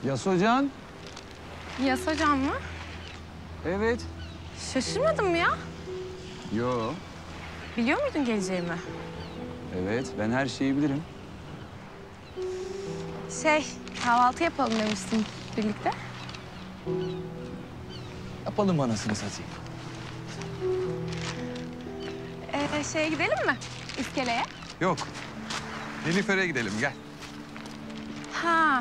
Yas Hocam. Yas hocam mı? Evet. Şaşırmadın mı ya? Yo. Biliyor muydun geleceğimi? Evet, ben her şeyi bilirim. Kahvaltı yapalım demiştin birlikte. Yapalım anasını satayım. Gidelim mi? İskeleye. Yok. Nilüfer'e gidelim, gel. Ha.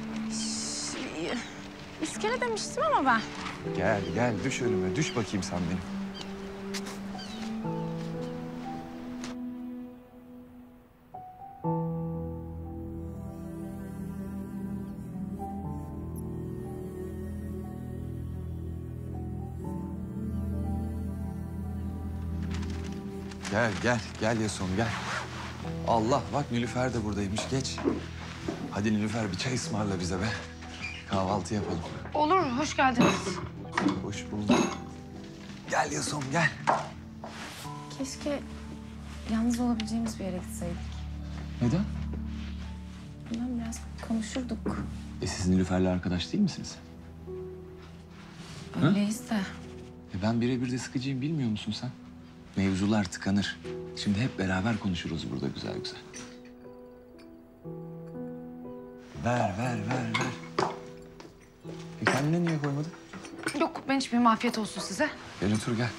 İskele demiştim ama ben. Gel, gel. Düş önüme. Düş bakayım sen benim. Gel, gel. Gel Yason, gel. Allah, bak Nilüfer de buradaymış. Geç. Hadi Nilüfer, bir çay ısmarla bize be. Kahvaltı yapalım. Olur, hoş geldiniz. Hoş bulduk. Gel Yason, gel. Keşke yalnız olabileceğimiz bir yere gitseydik. Neden? Bundan biraz konuşurduk. Siz Nilüfer'le arkadaş değil misiniz? Öyleyiz de. Ben birebir de sıkıcıyım, bilmiyor musun sen? Mevzular tıkanır. Şimdi hep beraber konuşuruz burada güzel güzel. Ver. Kendine niye koymadın? Yok, ben hiçbir afiyet olsun size. Gel otur, gel.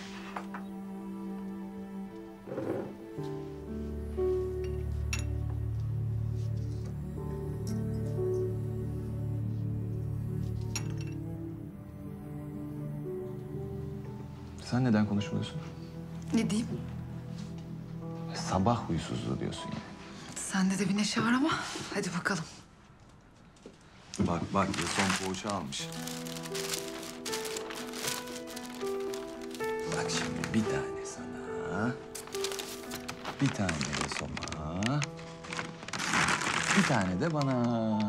Sen neden konuşmuyorsun? Ne diyeyim? Sabah huysuzluğu diyorsun yani. Sende de bir neşe var ama hadi bakalım. Bak, Yason poğaça almış. Bak şimdi bir tane sana. Bir tane Yason'a. Bir tane de bana.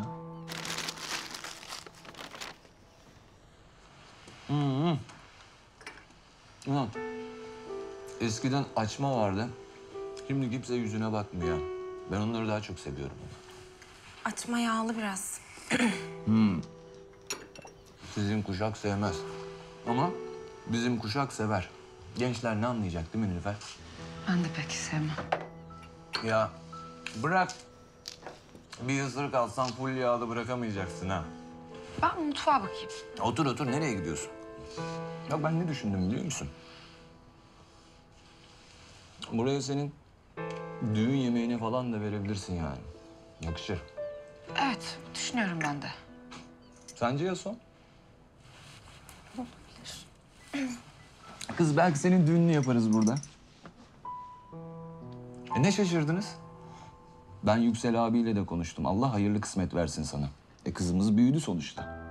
Ulan, eskiden açma vardı. Şimdi kimse yüzüne bakmıyor. Ben onları daha çok seviyorum. Açma yağlı biraz. Sizin kuşak sevmez. Ama bizim kuşak sever. Gençler ne anlayacak değil mi Nilüfer? Ben de pek sevmem. Ya bırak. Bir ısırık alsan full yağda bırakamayacaksın ha. Ben mutfağa bakayım. Otur, nereye gidiyorsun? Ya ben ne düşündüm biliyor musun? Buraya senin düğün yemeğine falan da verebilirsin yani. Yakışır. Evet, düşünüyorum ben de. Sence Yason? Kız belki senin düğününü yaparız burada. Ne şaşırdınız? Ben Yüksel abiyle de konuştum. Allah hayırlı kısmet versin sana. Kızımız büyüdü sonuçta.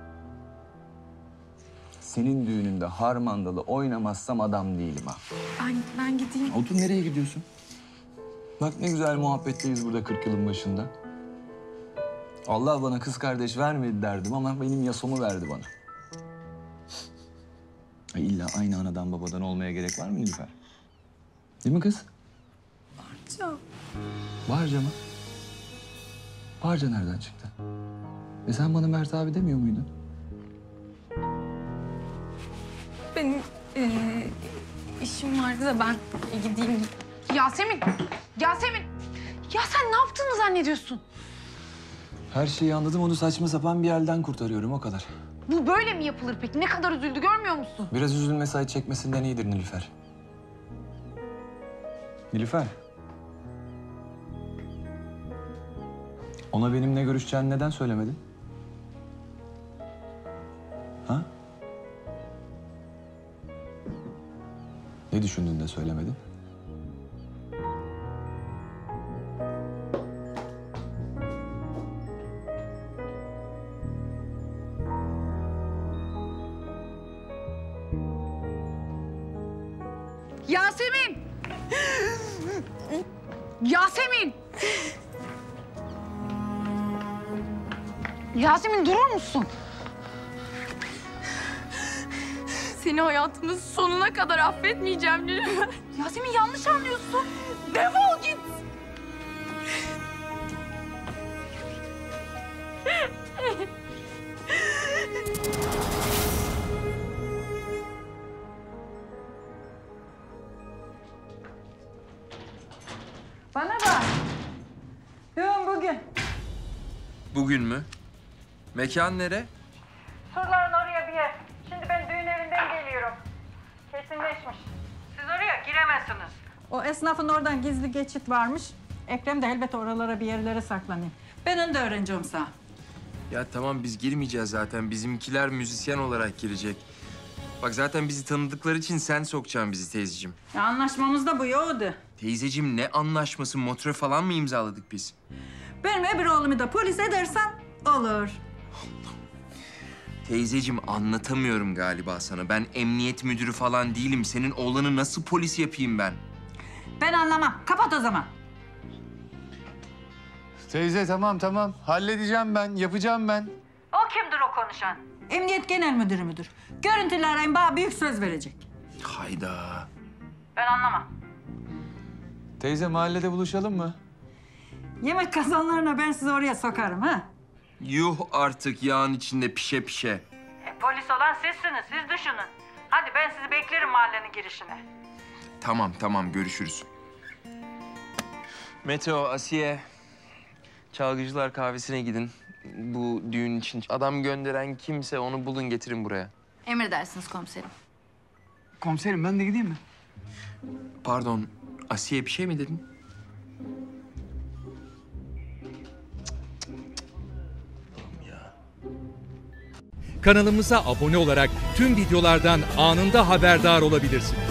Senin düğününde harmandalı oynamazsam adam değilim ha. Ben gideyim. Otur, nereye gidiyorsun? Bak ne güzel muhabbetteyiz burada 40 yılın başında. Allah bana kız kardeş vermedi derdim ama benim Yasom'u verdi bana. İlla aynı anadan babadan olmaya gerek var mı Nilüfer? Değil mi kız? Barca. Barca mı? Barca nereden çıktı? Sen bana Mert abi demiyor muydun? Benim işim vardı da ben gideyim. Yasemin! Yasemin! Ya sen ne yaptığını zannediyorsun? Her şeyi anladım, onu saçma sapan bir elden kurtarıyorum, o kadar. Bu böyle mi yapılır peki? Ne kadar üzüldü görmüyor musun? Biraz üzülmesi acı çekmesinden iyidir Nilüfer. Nilüfer. Ona benimle görüşeceğini neden söylemedin? Ha? Ne düşündün de söylemedin? Yasemin! Yasemin! Yasemin durur musun? Seni hayatımın sonuna kadar affetmeyeceğim Nilüfer. Yasemin yanlış anlıyorsun. Defol git. Bana bak. Düğün bugün. Bugün mü? Mekan nere? Surların oraya bir yer. Şimdi ben düğün evinden geliyorum. Kesinleşmiş. Siz oraya giremezsiniz. O esnafın oradan gizli geçit varmış. Ekrem de elbet oralara bir yerlere saklanıyor. Ben onu da öğreneceğim sana. Ya tamam biz girmeyeceğiz zaten. Bizimkiler müzisyen olarak girecek. Bak zaten bizi tanıdıkları için sen sokacaksın bizi teyzeciğim. Ya anlaşmamız da bu yoktu. Teyzeciğim ne anlaşması? Motre falan mı imzaladık biz? Benim öbür oğlumu da polis edersen olur. Teyzeciğim anlatamıyorum galiba sana. Ben emniyet müdürü falan değilim. Senin oğlanı nasıl polis yapayım ben? Ben anlamam. Kapat o zaman. Teyze tamam. Halledeceğim ben, yapacağım ben. O kimdir o konuşan? Emniyet Genel Müdürü müdür? Görüntülü arayın bana büyük söz verecek. Hayda. Ben anlamam. Teyze mahallede buluşalım mı? Yemek kazanlarına ben sizi oraya sokarım ha. Yuh artık yağın içinde pişe pişe. Polis olan sizsiniz, siz düşünün. Hadi ben sizi beklerim mahallenin girişine. Tamam görüşürüz. Meteo, Asiye. Çalgıcılar kahvesine gidin. Bu düğün için adam gönderen kimse onu bulun getirin buraya. Emredersiniz komiserim. Komiserim ben de gideyim mi? Pardon, Asiye bir şey mi dedin? Kanalımıza abone olarak tüm videolardan anında haberdar olabilirsiniz.